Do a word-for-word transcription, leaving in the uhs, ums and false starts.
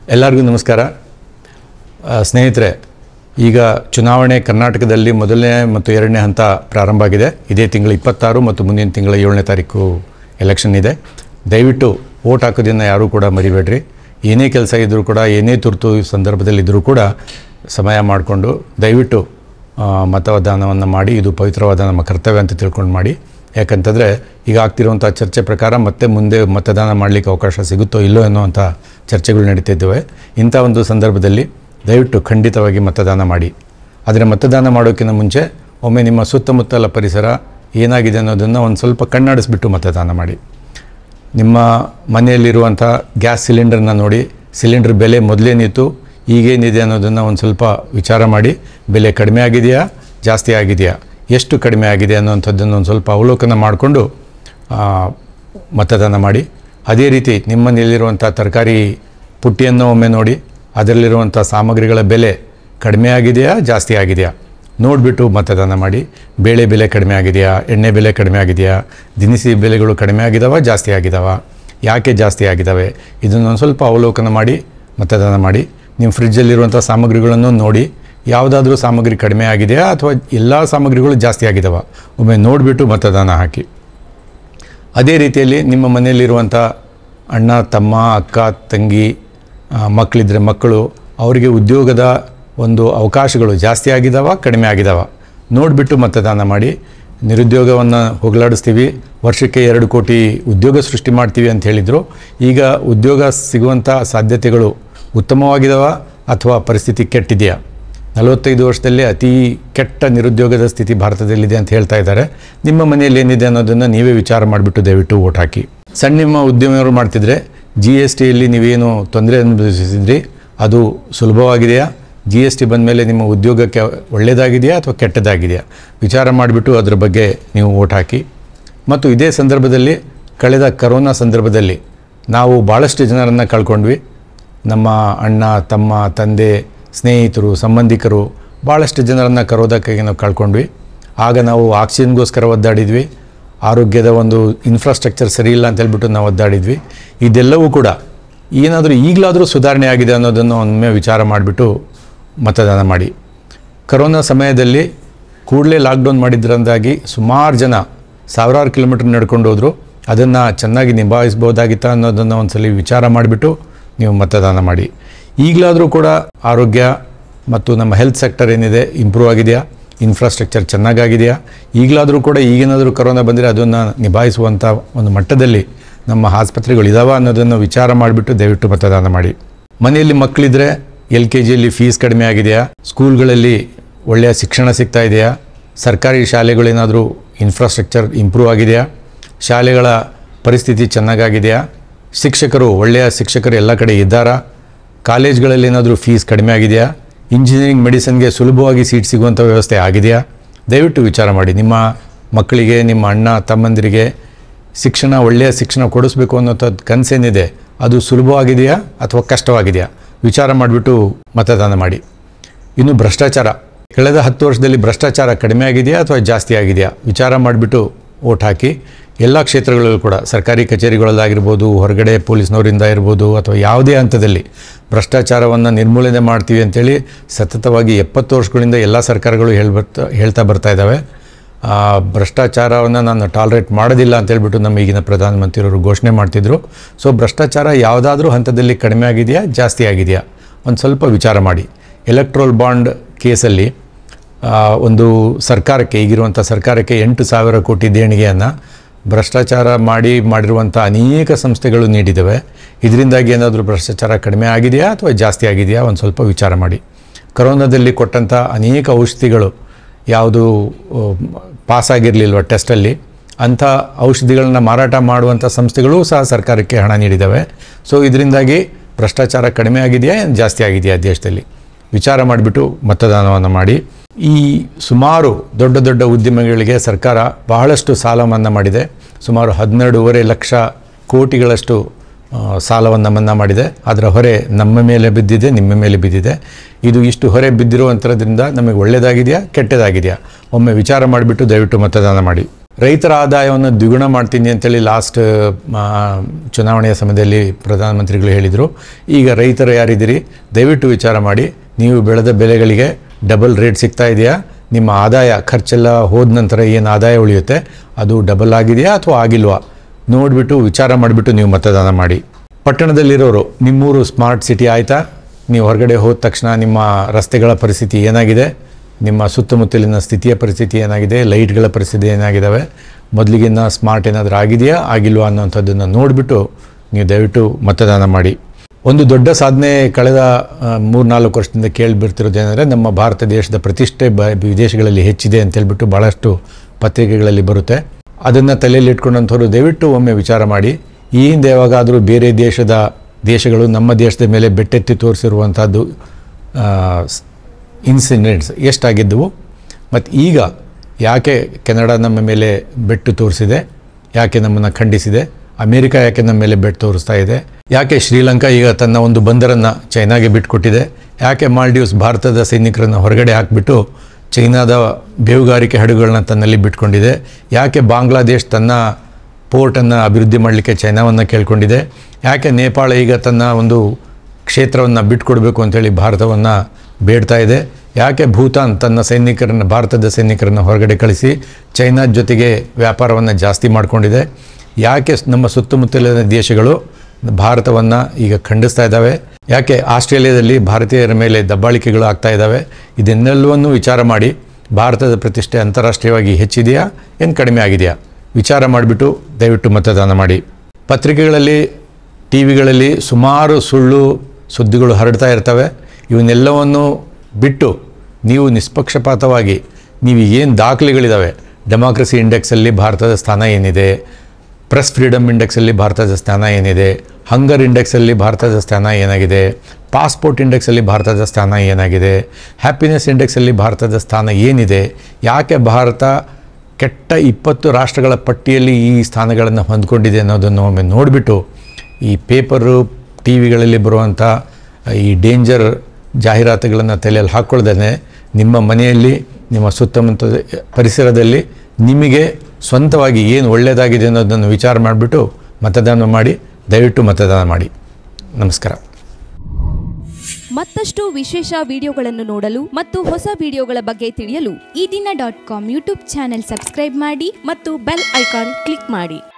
ಎಲ್ಲರಿಗೂ ನಮಸ್ಕಾರ ಸ್ನೇಹಿತರೆ. ಈಗ ಚುನಾವಣೆ ಕರ್ನಾಟಕದಲ್ಲಿ ಮೊದಲನೇ ಮತ್ತು ಎರಡನೇ ಹಂತ ಪ್ರಾರಂಭ ಆಗಿದೆ. ಇದೇ ತಿಂಗಳ ಇಪ್ಪತ್ತಾರು ಮತ್ತು ಮುಂದಿನ ತಿಂಗಳ ಏಳನೇ ತಾರೀಕು ಎಲೆಕ್ಷನ್ ಇದೆ. ದಯವಿಟ್ಟು ವೋಟ್ ಹಾಕೋದನ್ನು ಯಾರೂ ಕೂಡ ಮರಿಬೇಡ್ರಿ. ಏನೇ ಕೆಲಸ ಇದ್ದರೂ ಕೂಡ, ಏನೇ ತುರ್ತು ಸಂದರ್ಭದಲ್ಲಿದ್ದರೂ ಕೂಡ ಸಮಯ ಮಾಡಿಕೊಂಡು ದಯವಿಟ್ಟು ಮತದಾನವನ್ನು ಮಾಡಿ. ಇದು ಪವಿತ್ರವಾದ ನಮ್ಮ ಕರ್ತವ್ಯ ಅಂತ ತಿಳ್ಕೊಂಡು ಮಾಡಿ. ಯಾಕಂತಂದರೆ ಈಗ ಆಗ್ತಿರುವಂಥ ಚರ್ಚೆ ಪ್ರಕಾರ ಮತ್ತೆ ಮುಂದೆ ಮತದಾನ ಮಾಡಲಿಕ್ಕೆ ಅವಕಾಶ ಸಿಗುತ್ತೋ ಇಲ್ಲೋ ಅನ್ನೋವಂಥ ಚರ್ಚೆಗಳು ನಡೀತಿದ್ದಾವೆ. ಇಂಥ ಒಂದು ಸಂದರ್ಭದಲ್ಲಿ ದಯವಿಟ್ಟು ಖಂಡಿತವಾಗಿ ಮತದಾನ ಮಾಡಿ. ಆದರೆ ಮತದಾನ ಮಾಡೋಕ್ಕಿಂತ ಮುಂಚೆ ಒಮ್ಮೆ ನಿಮ್ಮ ಸುತ್ತಮುತ್ತಲ ಪರಿಸರ ಏನಾಗಿದೆ ಅನ್ನೋದನ್ನು ಒಂದು ಸ್ವಲ್ಪ ಕಣ್ಣಾಡಿಸ್ಬಿಟ್ಟು ಮತದಾನ ಮಾಡಿ. ನಿಮ್ಮ ಮನೆಯಲ್ಲಿರುವಂಥ ಗ್ಯಾಸ್ ಸಿಲಿಂಡರ್ನ ನೋಡಿ, ಸಿಲಿಂಡರ್ ಬೆಲೆ ಮೊದಲೇನಿತ್ತು ಈಗೇನಿದೆ ಅನ್ನೋದನ್ನು ಒಂದು ಸ್ವಲ್ಪ ವಿಚಾರ ಮಾಡಿ. ಬೆಲೆ ಕಡಿಮೆ ಆಗಿದೆಯಾ, ಜಾಸ್ತಿ ಆಗಿದೆಯಾ, ಎಷ್ಟು ಕಡಿಮೆ ಆಗಿದೆ ಅನ್ನೋವಂಥದ್ದನ್ನು ಒಂದು ಸ್ವಲ್ಪ ಅವಲೋಕನ ಮಾಡಿಕೊಂಡು ಮತದಾನ ಮಾಡಿ. ಅದೇ ರೀತಿ ನಿಮ್ಮನೆಯಲ್ಲಿರುವಂಥ ತರಕಾರಿ ಪುಟ್ಟಿಯನ್ನು ಒಮ್ಮೆ ನೋಡಿ, ಅದರಲ್ಲಿರುವಂಥ ಸಾಮಗ್ರಿಗಳ ಬೆಲೆ ಕಡಿಮೆ ಆಗಿದೆಯಾ, ಜಾಸ್ತಿ ಆಗಿದೆಯಾ ನೋಡಿಬಿಟ್ಟು ಮತದಾನ ಮಾಡಿ. ಬೇಳೆ ಬೆಲೆ ಕಡಿಮೆ ಆಗಿದೆಯಾ, ಎಣ್ಣೆ ಬೆಲೆ ಕಡಿಮೆ ಆಗಿದೆಯಾ, ದಿನಸಿ ಬೆಲೆಗಳು ಕಡಿಮೆ ಆಗಿದಾವ, ಜಾಸ್ತಿ ಆಗಿದಾವ, ಯಾಕೆ ಜಾಸ್ತಿ ಆಗಿದ್ದಾವೆ ಇದನ್ನೊಂದು ಸ್ವಲ್ಪ ಅವಲೋಕನ ಮಾಡಿ ಮತದಾನ ಮಾಡಿ. ನಿಮ್ಮ ಫ್ರಿಜ್ಜಲ್ಲಿರುವಂಥ ಸಾಮಗ್ರಿಗಳನ್ನು ನೋಡಿ, ಯಾವುದಾದ್ರೂ ಸಾಮಗ್ರಿ ಕಡಿಮೆ ಆಗಿದೆಯಾ ಅಥವಾ ಎಲ್ಲ ಸಾಮಗ್ರಿಗಳು ಜಾಸ್ತಿ ಆಗಿದ್ದಾವ ಒಮ್ಮೆ ನೋಡಿಬಿಟ್ಟು ಮತದಾನ ಹಾಕಿ. ಅದೇ ರೀತಿಯಲ್ಲಿ ನಿಮ್ಮ ಮನೆಯಲ್ಲಿರುವಂಥ ಅಣ್ಣ, ತಮ್ಮ, ಅಕ್ಕ, ತಂಗಿ, ಮಕ್ಕಳಿದ್ರೆ ಮಕ್ಕಳು, ಅವರಿಗೆ ಉದ್ಯೋಗದ ಒಂದು ಅವಕಾಶಗಳು ಜಾಸ್ತಿ ಆಗಿದ್ದಾವ, ಕಡಿಮೆ ಆಗಿದ್ದಾವ ನೋಡಿಬಿಟ್ಟು ಮತದಾನ ಮಾಡಿ. ನಿರುದ್ಯೋಗವನ್ನು ಹೋಗಲಾಡಿಸ್ತೀವಿ, ವರ್ಷಕ್ಕೆ ಎರಡು ಕೋಟಿ ಉದ್ಯೋಗ ಸೃಷ್ಟಿ ಮಾಡ್ತೀವಿ ಅಂತ ಹೇಳಿದರು. ಈಗ ಉದ್ಯೋಗ ಸಿಗುವಂಥ ಸಾಧ್ಯತೆಗಳು ಉತ್ತಮವಾಗಿದ್ದಾವ ಅಥವಾ ಪರಿಸ್ಥಿತಿ ಕೆಟ್ಟಿದೆಯಾ? ನಲವತ್ತೈದು ವರ್ಷದಲ್ಲಿ ಅತಿ ಕೆಟ್ಟ ನಿರುದ್ಯೋಗದ ಸ್ಥಿತಿ ಭಾರತದಲ್ಲಿದೆ ಅಂತ ಹೇಳ್ತಾ ಇದ್ದಾರೆ. ನಿಮ್ಮ ಮನೆಯಲ್ಲಿ ಏನಿದೆ ಅನ್ನೋದನ್ನು ನೀವೇ ವಿಚಾರ ಮಾಡಿಬಿಟ್ಟು ದಯವಿಟ್ಟು ವೋಟ್ ಹಾಕಿ. ಸಣ್ಣ ನಿಮ್ಮ ಉದ್ಯಮವರು ಮಾಡ್ತಿದ್ರೆ ಜಿ ಎಸ್ ಟಿಯಲ್ಲಿ ನೀವೇನು ತೊಂದರೆ ಅನುಭವಿಸಿದ್ರಿ ಅದು ಸುಲಭವಾಗಿದೆಯಾ? ಜಿ ಎಸ್ ಟಿ ಬಂದ ಮೇಲೆ ನಿಮ್ಮ ಉದ್ಯೋಗಕ್ಕೆ ಒಳ್ಳೆಯದಾಗಿದೆಯಾ ಅಥವಾ ಕೆಟ್ಟದಾಗಿದೆಯಾ ವಿಚಾರ ಮಾಡಿಬಿಟ್ಟು ಅದ್ರ ಬಗ್ಗೆ ನೀವು ವೋಟ್ ಹಾಕಿ. ಮತ್ತು ಇದೇ ಸಂದರ್ಭದಲ್ಲಿ ಕಳೆದ ಕರೋನಾ ಸಂದರ್ಭದಲ್ಲಿ ನಾವು ಭಾಳಷ್ಟು ಜನರನ್ನು ಕಳ್ಕೊಂಡ್ವಿ. ನಮ್ಮ ಅಣ್ಣ, ತಮ್ಮ, ತಂದೆ, ಸ್ನೇಹಿತರು, ಸಂಬಂಧಿಕರು ಭಾಳಷ್ಟು ಜನರನ್ನು ಕರೋದಕ್ಕಾಗಿ ನಾವು ಕಳ್ಕೊಂಡ್ವಿ. ಆಗ ನಾವು ಆಕ್ಸಿಜನ್ಗೋಸ್ಕರ ಒದ್ದಾಡಿದ್ವಿ. ಆರೋಗ್ಯದ ಒಂದು ಇನ್ಫ್ರಾಸ್ಟ್ರಕ್ಚರ್ ಸರಿ ಇಲ್ಲ ಅಂತ ಹೇಳ್ಬಿಟ್ಟು ನಾವು ಒದ್ದಾಡಿದ್ವಿ. ಇದೆಲ್ಲವೂ ಕೂಡ ಏನಾದರೂ ಈಗಲಾದರೂ ಸುಧಾರಣೆ ಆಗಿದೆ ಅನ್ನೋದನ್ನು ಒಮ್ಮೆ ವಿಚಾರ ಮಾಡಿಬಿಟ್ಟು ಮತದಾನ ಮಾಡಿ. ಕರೋನಾ ಸಮಯದಲ್ಲಿ ಕೂಡಲೇ ಲಾಕ್ಡೌನ್ ಮಾಡಿದ್ರಂದಾಗಿ ಸುಮಾರು ಜನ ಸಾವಿರಾರು ಕಿಲೋಮೀಟ್ರ್ ನಡ್ಕೊಂಡು ಹೋದರು. ಅದನ್ನು ಚೆನ್ನಾಗಿ ನಿಭಾಯಿಸ್ಬೋದಾಗಿತ್ತಾ ಅನ್ನೋದನ್ನು ಒಂದು ಸಲ ವಿಚಾರ ಮಾಡಿಬಿಟ್ಟು ನೀವು ಮತದಾನ ಮಾಡಿ. ಈಗಲಾದರೂ ಕೂಡ ಆರೋಗ್ಯ ಮತ್ತು ನಮ್ಮ ಹೆಲ್ತ್ ಸೆಕ್ಟರ್ ಏನಿದೆ ಇಂಪ್ರೂವ್ ಆಗಿದೆಯಾ, ಇನ್ಫ್ರಾಸ್ಟ್ರಕ್ಚರ್ ಚೆನ್ನಾಗಾಗಿದೆಯಾ? ಈಗಲಾದರೂ ಕೂಡ ಈಗೇನಾದರೂ ಕರೋನಾ ಬಂದರೆ ಅದನ್ನು ನಿಭಾಯಿಸುವಂಥ ಒಂದು ಮಟ್ಟದಲ್ಲಿ ನಮ್ಮ ಆಸ್ಪತ್ರೆಗಳು ಇದಾವ ಅನ್ನೋದನ್ನು ವಿಚಾರ ಮಾಡಿಬಿಟ್ಟು ದಯವಿಟ್ಟು ಮತದಾನ ಮಾಡಿ. ಮನೆಯಲ್ಲಿ ಮಕ್ಕಳಿದ್ರೆ ಎಲ್ ಕೆ ಜಿಯಲ್ಲಿ ಫೀಸ್ ಕಡಿಮೆ ಆಗಿದೆಯಾ? ಸ್ಕೂಲ್ಗಳಲ್ಲಿ ಒಳ್ಳೆಯ ಶಿಕ್ಷಣ ಸಿಗ್ತಾ ಇದೆಯಾ? ಸರ್ಕಾರಿ ಶಾಲೆಗಳೇನಾದರೂ ಇನ್ಫ್ರಾಸ್ಟ್ರಕ್ಚರ್ ಇಂಪ್ರೂವ್ ಆಗಿದೆಯಾ? ಶಾಲೆಗಳ ಪರಿಸ್ಥಿತಿ ಚೆನ್ನಾಗಾಗಿದೆಯಾ? ಶಿಕ್ಷಕರು ಒಳ್ಳೆಯ ಶಿಕ್ಷಕರು ಎಲ್ಲ ಕಡೆ ಇದ್ದಾರಾ? ಕಾಲೇಜ್ಗಳಲ್ಲಿ ಏನಾದರೂ ಫೀಸ್ ಕಡಿಮೆ ಆಗಿದೆಯಾ? ಇಂಜಿನಿಯರಿಂಗ್, ಮೆಡಿಸಿನ್ಗೆ ಸುಲಭವಾಗಿ ಸೀಟ್ ಸಿಗುವಂಥ ವ್ಯವಸ್ಥೆ ಆಗಿದೆಯಾ? ದಯವಿಟ್ಟು ವಿಚಾರ ಮಾಡಿ. ನಿಮ್ಮ ಮಕ್ಕಳಿಗೆ, ನಿಮ್ಮ ಅಣ್ಣ ತಮ್ಮಂದಿರಿಗೆ ಶಿಕ್ಷಣ, ಒಳ್ಳೆಯ ಶಿಕ್ಷಣ ಕೊಡಿಸ್ಬೇಕು ಅನ್ನೋಂಥದ್ದು ಕನಸೇನಿದೆ ಅದು ಸುಲಭವಾಗಿದೆಯಾ ಅಥವಾ ಕಷ್ಟವಾಗಿದೆಯಾ ವಿಚಾರ ಮಾಡಿಬಿಟ್ಟು ಮತದಾನ ಮಾಡಿ. ಇನ್ನು ಭ್ರಷ್ಟಾಚಾರ, ಕಳೆದ ಹತ್ತು ವರ್ಷದಲ್ಲಿ ಭ್ರಷ್ಟಾಚಾರ ಕಡಿಮೆ ಆಗಿದೆಯಾ ಅಥವಾ ಜಾಸ್ತಿ ಆಗಿದೆಯಾ ವಿಚಾರ ಮಾಡಿಬಿಟ್ಟು ವೋಟ್ ಹಾಕಿ. ಎಲ್ಲ ಕ್ಷೇತ್ರಗಳಲ್ಲೂ ಕೂಡ ಸರ್ಕಾರಿ ಕಚೇರಿಗಳಲ್ಲಾಗಿರ್ಬೋದು, ಹೊರಗಡೆ ಪೊಲೀಸ್ನವರಿಂದ ಇರ್ಬೋದು ಅಥವಾ ಯಾವುದೇ ಹಂತದಲ್ಲಿ ಭ್ರಷ್ಟಾಚಾರವನ್ನು ನಿರ್ಮೂಲನೆ ಮಾಡ್ತೀವಿ ಅಂಥೇಳಿ ಸತತವಾಗಿ ಎಪ್ಪತ್ತು ವರ್ಷಗಳಿಂದ ಎಲ್ಲ ಸರ್ಕಾರಗಳು ಹೇಳ್ಬರ್ತಾ ಹೇಳ್ತಾ ಬರ್ತಾ ಇದ್ದಾವೆ. ಭ್ರಷ್ಟಾಚಾರವನ್ನು ನಾನು ಟಾಲರೇಟ್ ಮಾಡೋದಿಲ್ಲ ಅಂತೇಳ್ಬಿಟ್ಟು ನಮ್ಮ ಈಗಿನ ಪ್ರಧಾನಮಂತ್ರಿಯವರು ಘೋಷಣೆ ಮಾಡ್ತಿದ್ರು. ಸೊ ಭ್ರಷ್ಟಾಚಾರ ಯಾವುದಾದ್ರೂ ಹಂತದಲ್ಲಿ ಕಡಿಮೆ ಆಗಿದೆಯಾ, ಜಾಸ್ತಿ ಆಗಿದೆಯಾ ಒಂದು ಸ್ವಲ್ಪ ವಿಚಾರ ಮಾಡಿ. ಎಲೆಕ್ಟ್ರೋಲ್ ಬಾಂಡ್ ಕೇಸಲ್ಲಿ ಒಂದು ಸರ್ಕಾರಕ್ಕೆ, ಈಗಿರುವಂಥ ಸರ್ಕಾರಕ್ಕೆ ಎಂಟು ಸಾವಿರ ಕೋಟಿ ದೇಣಿಗೆಯನ್ನು ಭ್ರಷ್ಟಾಚಾರ ಮಾಡಿ ಮಾಡಿರುವಂಥ ಅನೇಕ ಸಂಸ್ಥೆಗಳು ನೀಡಿದ್ದಾವೆ. ಇದರಿಂದಾಗಿ ಏನಾದರೂ ಭ್ರಷ್ಟಾಚಾರ ಕಡಿಮೆ ಆಗಿದೆಯಾ ಅಥವಾ ಜಾಸ್ತಿ ಆಗಿದೆಯಾ ಒಂದು ಸ್ವಲ್ಪ ವಿಚಾರ ಮಾಡಿ. ಕರೋನಾದಲ್ಲಿ ಕೊಟ್ಟಂಥ ಅನೇಕ ಔಷಧಿಗಳು ಯಾವುದು ಪಾಸಾಗಿರಲಿಲ್ವ ಟೆಸ್ಟಲ್ಲಿ, ಅಂಥ ಔಷಧಿಗಳನ್ನ ಮಾರಾಟ ಮಾಡುವಂಥ ಸಂಸ್ಥೆಗಳು ಸಹ ಸರ್ಕಾರಕ್ಕೆ ಹಣ ನೀಡಿದ್ದಾವೆ. ಸೊ ಇದರಿಂದಾಗಿ ಭ್ರಷ್ಟಾಚಾರ ಕಡಿಮೆ ಆಗಿದೆಯಾ, ಜಾಸ್ತಿ ಆಗಿದೆಯಾ ದೇಶದಲ್ಲಿ ವಿಚಾರ ಮಾಡಿಬಿಟ್ಟು ಮತದಾನವನ್ನು ಮಾಡಿ. ಈ ಸುಮಾರು ದೊಡ್ಡ ದೊಡ್ಡ ಉದ್ಯಮಗಳಿಗೆ ಸರ್ಕಾರ ಬಹಳಷ್ಟು ಸಾಲ ಮನ್ನಾ ಮಾಡಿದೆ. ಸುಮಾರು ಹನ್ನೆರಡೂವರೆ ಲಕ್ಷ ಕೋಟಿಗಳಷ್ಟು ಸಾಲವನ್ನು ಮನ್ನಾ ಮಾಡಿದೆ. ಅದರ ಹೊರೆ ನಮ್ಮ ಮೇಲೆ ಬಿದ್ದಿದೆ, ನಿಮ್ಮ ಮೇಲೆ ಬಿದ್ದಿದೆ. ಇದು ಇಷ್ಟು ಹೊರೆ ಬಿದ್ದಿರುವಂಥದ್ರಿಂದ ನಮಗೆ ಒಳ್ಳೆಯದಾಗಿದೆಯಾ, ಕೆಟ್ಟದಾಗಿದೆಯಾ ಒಮ್ಮೆ ವಿಚಾರ ಮಾಡಿಬಿಟ್ಟು ದಯವಿಟ್ಟು ಮತದಾನ ಮಾಡಿ. ರೈತರ ಆದಾಯವನ್ನು ದ್ವಿಗುಣ ಮಾಡ್ತೀನಿ ಅಂತೇಳಿ ಲಾಸ್ಟ್ ಚುನಾವಣೆಯ ಸಮಯದಲ್ಲಿ ಪ್ರಧಾನಮಂತ್ರಿಗಳು ಹೇಳಿದರು. ಈಗ ರೈತರು ಯಾರಿದ್ದೀರಿ, ದಯವಿಟ್ಟು ವಿಚಾರ ಮಾಡಿ. ನೀವು ಬೆಳೆದ ಬೆಳೆಗಳಿಗೆ ಡಬಲ್ ರೇಟ್ ಸಿಗ್ತಾ ಇದೆಯಾ? ನಿಮ್ಮ ಆದಾಯ ಖರ್ಚೆಲ್ಲ ಹೋದ ನಂತರ ಏನು ಆದಾಯ ಉಳಿಯುತ್ತೆ ಅದು ಡಬಲ್ ಆಗಿದೆಯಾ ಅಥವಾ ಆಗಿಲ್ವಾ ನೋಡಿಬಿಟ್ಟು ವಿಚಾರ ಮಾಡಿಬಿಟ್ಟು ನೀವು ಮತದಾನ ಮಾಡಿ. ಪಟ್ಟಣದಲ್ಲಿರೋರು, ನಿಮ್ಮೂರು ಸ್ಮಾರ್ಟ್ ಸಿಟಿ ಆಯಿತಾ? ನೀವು ಹೊರಗಡೆ ಹೋದ ತಕ್ಷಣ ನಿಮ್ಮ ರಸ್ತೆಗಳ ಪರಿಸ್ಥಿತಿ ಏನಾಗಿದೆ, ನಿಮ್ಮ ಸುತ್ತಮುತ್ತಲಿನ ಸ್ಥಿತಿಯ ಪರಿಸ್ಥಿತಿ ಏನಾಗಿದೆ, ಲೈಟ್ಗಳ ಪರಿಸ್ಥಿತಿ ಏನಾಗಿದ್ದಾವೆ, ಮೊದಲಿಗಿನ್ನ ಸ್ಮಾರ್ಟ್ ಏನಾದರೂ ಆಗಿದೆಯಾ ಆಗಿಲ್ವಾ ಅನ್ನೋಂಥದ್ದನ್ನು ನೋಡಿಬಿಟ್ಟು ನೀವು ದಯವಿಟ್ಟು ಮತದಾನ ಮಾಡಿ. ಒಂದು ದೊಡ್ಡ ಸಾಧನೆ ಕಳೆದ ಮೂರು ನಾಲ್ಕು ವರ್ಷದಿಂದ ಕೇಳಿಬಿಡ್ತಿರೋದೇನೆಂದರೆ, ನಮ್ಮ ಭಾರತ ದೇಶದ ಪ್ರತಿಷ್ಠೆ ಬ ವಿದೇಶಗಳಲ್ಲಿ ಹೆಚ್ಚಿದೆ ಅಂತೇಳ್ಬಿಟ್ಟು ಭಾಳಷ್ಟು ಪತ್ರಿಕೆಗಳಲ್ಲಿ ಬರುತ್ತೆ. ಅದನ್ನು ತಲೆಯಲ್ಲಿ ಇಟ್ಕೊಂಡಂಥವ್ರು ದಯವಿಟ್ಟು ಒಮ್ಮೆ ವಿಚಾರ ಮಾಡಿ. ಈ ಹಿಂದೆ ಯಾವಾಗಾದರೂ ಬೇರೆ ದೇಶದ ದೇಶಗಳು ನಮ್ಮ ದೇಶದ ಮೇಲೆ ಬೆಟ್ಟೆತ್ತಿ ತೋರಿಸಿರುವಂಥದ್ದು ಇನ್ಸಿಡೆಂಟ್ಸ್ ಎಷ್ಟಾಗಿದ್ದವು, ಮತ್ತು ಈಗ ಯಾಕೆ ಕೆನಡಾ ನಮ್ಮ ಮೇಲೆ ಬೆಟ್ಟು ತೋರಿಸಿದೆ, ಯಾಕೆ ನಮ್ಮನ್ನು ಖಂಡಿಸಿದೆ, ಅಮೇರಿಕ ಯಾಕೆ ನಮ್ಮ ಮೇಲೆ ಬೆಟ್ಟು ತೋರಿಸ್ತಾ ಇದೆ, ಯಾಕೆ ಶ್ರೀಲಂಕಾ ಈಗ ತನ್ನ ಒಂದು ಬಂದರನ್ನು ಚೈನಾಗೆ ಬಿಟ್ಟುಕೊಟ್ಟಿದೆ, ಯಾಕೆ ಮಾಲ್ಡೀವ್ಸ್ ಭಾರತದ ಸೈನಿಕರನ್ನು ಹೊರಗಡೆ ಹಾಕಿಬಿಟ್ಟು ಚೈನಾದ ಬೇಹುಗಾರಿಕೆ ಹಡಗುಗಳನ್ನ ತನ್ನಲ್ಲಿ ಬಿಟ್ಕೊಂಡಿದೆ, ಯಾಕೆ ಬಾಂಗ್ಲಾದೇಶ್ ತನ್ನ ಪೋರ್ಟನ್ನು ಅಭಿವೃದ್ಧಿ ಮಾಡಲಿಕ್ಕೆ ಚೈನಾವನ್ನು ಕೇಳ್ಕೊಂಡಿದೆ, ಯಾಕೆ ನೇಪಾಳ ಈಗ ತನ್ನ ಒಂದು ಕ್ಷೇತ್ರವನ್ನು ಬಿಟ್ಕೊಡ್ಬೇಕು ಅಂಥೇಳಿ ಭಾರತವನ್ನು ಬೇಡ್ತಾ ಇದೆ, ಯಾಕೆ ಭೂತಾನ್ ತನ್ನ ಸೈನಿಕರನ್ನು ಭಾರತದ ಸೈನಿಕರನ್ನು ಹೊರಗಡೆ ಕಳಿಸಿ ಚೈನಾ ಜೊತೆಗೆ ವ್ಯಾಪಾರವನ್ನು ಜಾಸ್ತಿ ಮಾಡಿಕೊಂಡಿದೆ, ಯಾಕೆ ನಮ್ಮ ಸುತ್ತಮುತ್ತಲಿನ ದೇಶಗಳು ಭಾರತವನ್ನು ಈಗ ಖಂಡಿಸ್ತಾ ಇದ್ದಾವೆ, ಯಾಕೆ ಆಸ್ಟ್ರೇಲಿಯಾದಲ್ಲಿ ಭಾರತೀಯರ ಮೇಲೆ ದಬ್ಬಾಳಿಕೆಗಳು ಆಗ್ತಾ ಇದ್ದಾವೆ. ಇದನ್ನೆಲ್ಲವನ್ನೂ ವಿಚಾರ ಮಾಡಿ. ಭಾರತದ ಪ್ರತಿಷ್ಠೆ ಅಂತಾರಾಷ್ಟ್ರೀಯವಾಗಿ ಹೆಚ್ಚಿದೆಯಾ ಏನು ಕಡಿಮೆ ಆಗಿದೆಯಾ ವಿಚಾರ ಮಾಡಿಬಿಟ್ಟು ದಯವಿಟ್ಟು ಮತದಾನ ಮಾಡಿ. ಪತ್ರಿಕೆಗಳಲ್ಲಿ ಟಿ ವಿಗಳಲ್ಲಿ ಸುಮಾರು ಸುಳ್ಳು ಸುದ್ದಿಗಳು ಹರಡ್ತಾ ಇರ್ತವೆ. ಇವನ್ನೆಲ್ಲವನ್ನು ಬಿಟ್ಟು ನೀವು ನಿಷ್ಪಕ್ಷಪಾತವಾಗಿ ನೀವು ಏನು ದಾಖಲೆಗಳಿದ್ದಾವೆ, ಡೆಮಾಕ್ರಸಿ ಇಂಡೆಕ್ಸಲ್ಲಿ ಭಾರತದ ಸ್ಥಾನ ಏನಿದೆ, ಪ್ರೆಸ್ ಫ್ರೀಡಮ್ ಇಂಡೆಕ್ಸಲ್ಲಿ ಭಾರತದ ಸ್ಥಾನ ಏನಿದೆ, ಹಂಗರ್ ಇಂಡೆಕ್ಸಲ್ಲಿ ಭಾರತದ ಸ್ಥಾನ ಏನಾಗಿದೆ, ಪಾಸ್ಪೋರ್ಟ್ ಇಂಡೆಕ್ಸಲ್ಲಿ ಭಾರತದ ಸ್ಥಾನ ಏನಾಗಿದೆ, ಹ್ಯಾಪಿನೆಸ್ ಇಂಡೆಕ್ಸಲ್ಲಿ ಭಾರತದ ಸ್ಥಾನ ಏನಿದೆ, ಯಾಕೆ ಭಾರತ ಕೆಟ್ಟ ಇಪ್ಪತ್ತು ರಾಷ್ಟ್ರಗಳ ಪಟ್ಟಿಯಲ್ಲಿ ಈ ಸ್ಥಾನಗಳನ್ನು ಹೊಂದ್ಕೊಂಡಿದೆ ಅನ್ನೋದನ್ನು ಒಮ್ಮೆ ನೋಡಿಬಿಟ್ಟು ಈ ಪೇಪರು ಟಿ ವಿಗಳಲ್ಲಿ ಬರುವಂಥ ಈ ಡೇಂಜರ್ ಜಾಹೀರಾತುಗಳನ್ನು ತಲೆಯಲ್ಲಿ ಹಾಕ್ಕೊಳ್ದೇ ನಿಮ್ಮ ಮನೆಯಲ್ಲಿ ನಿಮ್ಮ ಸುತ್ತಮುತ್ತ ಪರಿಸರದಲ್ಲಿ ನಿಮಗೆ ಸ್ವಂತವಾಗಿ ಏನು ಒಳ್ಳೆಯದಾಗಿದೆ ಅನ್ನೋದನ್ನು ವಿಚಾರ ಮಾಡಿಬಿಟ್ಟು ಮತದಾನ ಮಾಡಿ. ದಯವಿಟ್ಟು ಮತದಾನ ಮಾಡಿ. ನಮಸ್ಕಾರ. ಮತ್ತಷ್ಟು ವಿಶೇಷ ವಿಡಿಯೋಗಳನ್ನು ನೋಡಲು ಮತ್ತು ಹೊಸ ವಿಡಿಯೋಗಳ ಬಗ್ಗೆ ತಿಳಿಯಲು ಈ ದಿನ dot com YouTube channel subscribe ಮಾಡಿ ಮತ್ತು ಬೆಲ್ ಐಕಾನ್ ಕ್ಲಿಕ್ ಮಾಡಿ.